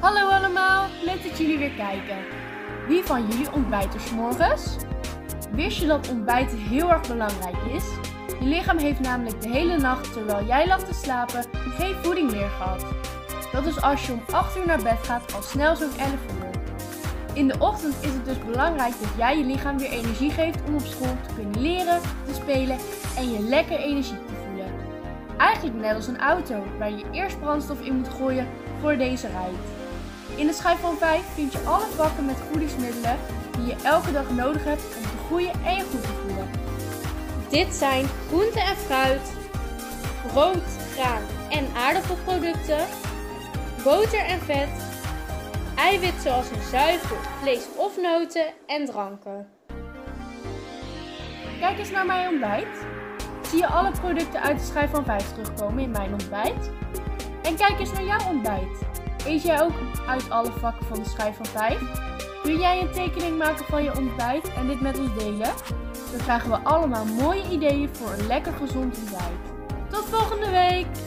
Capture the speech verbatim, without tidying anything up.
Hallo allemaal, leuk dat jullie weer kijken. Wie van jullie ontbijt er 's morgens? Wist je dat ontbijten heel erg belangrijk is? Je lichaam heeft namelijk de hele nacht, terwijl jij lag te slapen, geen voeding meer gehad. Dat is als je om acht uur naar bed gaat al snel zo'n elf uur. In de ochtend is het dus belangrijk dat jij je lichaam weer energie geeft om op school te kunnen leren, te spelen en je lekker energiek te voelen. Eigenlijk net als een auto, waar je eerst brandstof in moet gooien voor deze rijdt. In de schijf van vijf vind je alle vakken met voedingsmiddelen die je elke dag nodig hebt om te groeien en je goed te voelen. Dit zijn groente en fruit, brood, graan en aardappelproducten, boter en vet, eiwit zoals in zuivel, vlees of noten en dranken. Kijk eens naar mijn ontbijt. Zie je alle producten uit de schijf van vijf terugkomen in mijn ontbijt? En kijk eens naar jouw ontbijt. Eet jij ook uit alle vakken van de schijf van vijf? Kun jij een tekening maken van je ontbijt en dit met ons delen? Dan krijgen we allemaal mooie ideeën voor een lekker gezond ontbijt. Tot volgende week!